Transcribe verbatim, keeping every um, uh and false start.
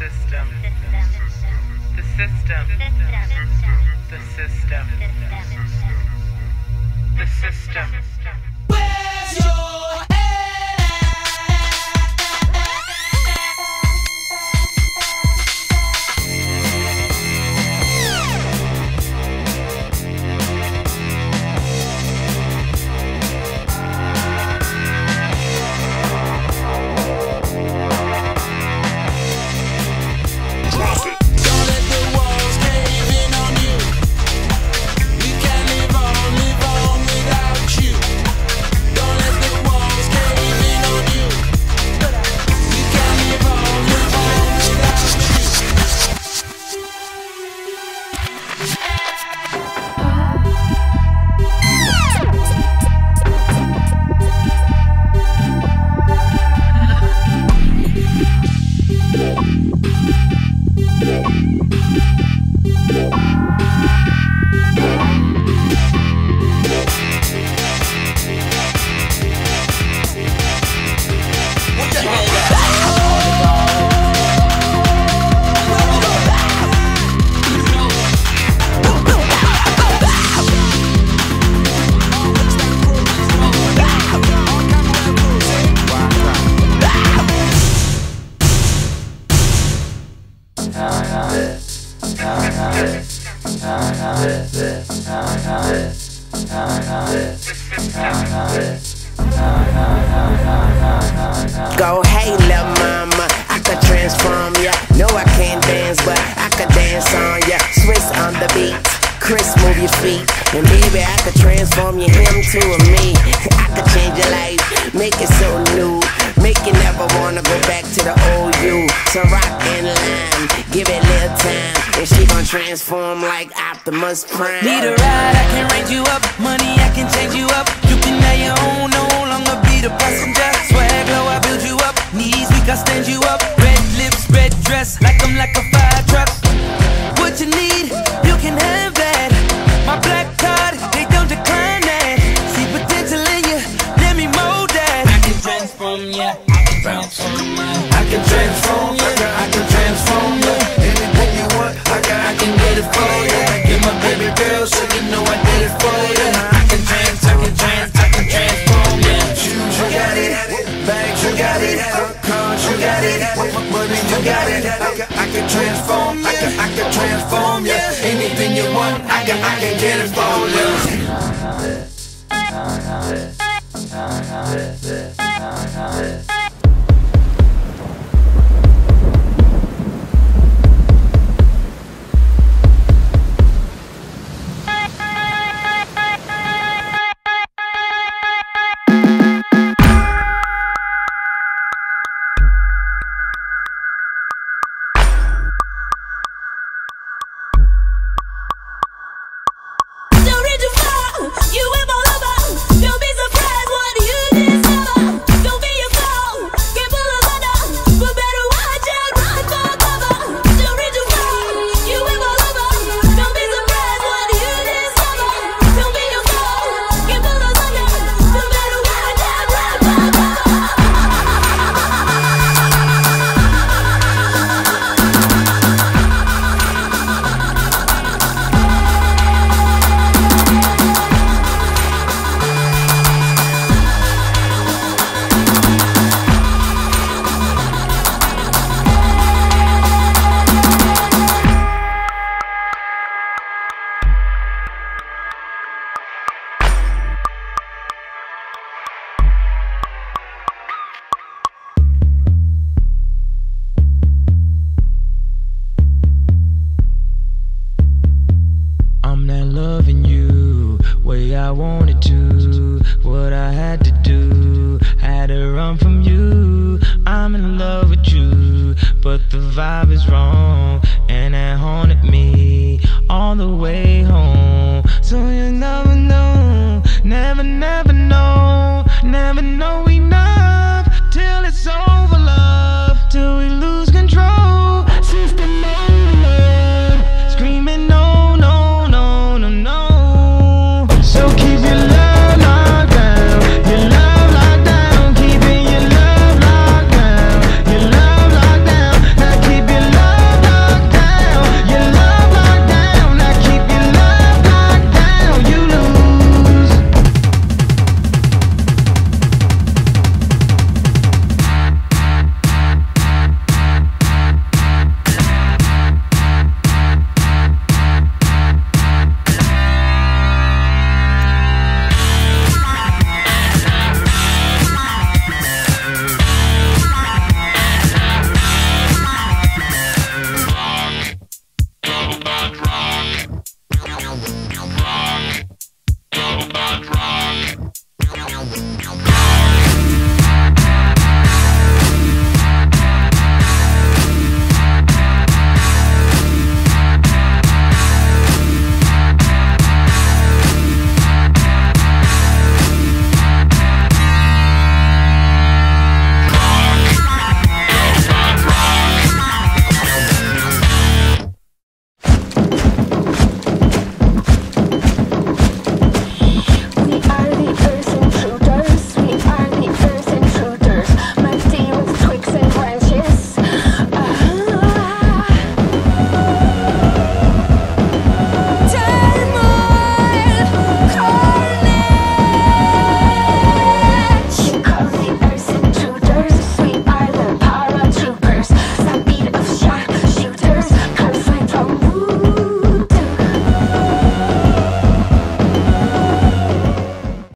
system, the system, the system, the system. Where's your Go, hey, lil' mama, I could transform ya. No, I can't dance, but I could dance on ya. Swiss on the beat, Chris, move your feet. And baby, I could transform you, him to a me. I could change your life, make it so new. Make you never wanna go back to the old you. So rock and lime, give it a little time, and she gon' transform like Optimus Prime. Need a ride, I can range you up. Money, I can change you up. You can have your own, no longer be the passenger. Swag low, I build you up. Knees weak, I stand you up. Red lips, red dress, like I'm like a fire truck. What you need, you can have that. My black card, they don't decline that. See potential in you, let me mold that. I can transform ya, I can transform ya. I can transform ya, I can transform ya. Anything you want, I got, I can get it for ya. Get my baby girl, so you know I did it for ya. I can trans, I can trans, I can transform ya. Shoes, you got it. Bags, you got it. Cars, you got it. Money, you got it. I can, I can transform ya. I can, I can transform ya. Anything you want, I can, I can get it for ya. Loving you way I wanted to, what I had to do, had to run from you. I'm in love with you, but the vibe is wrong, and it haunted me all the way home. So you never know